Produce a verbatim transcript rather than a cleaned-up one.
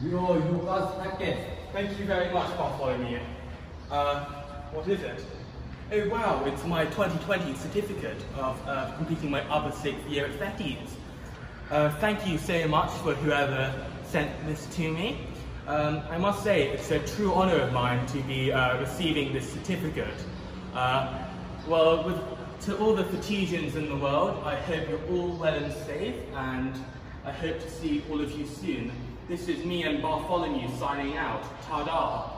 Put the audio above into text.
Yo, Floreas Fettesia. Thank you very much, Bartholomew. Uh, what is it? Oh wow, it's my twenty twenty certificate of uh, completing my other sixth year at Fettes. Uh, thank you so much for whoever sent this to me. Um, I must say, it's a true honour of mine to be uh, receiving this certificate. Uh, well, with, to all the Fettesians in the world, I hope you're all well and safe, and I hope to see all of you soon. This is me and Bartholomew signing out. Ta-da!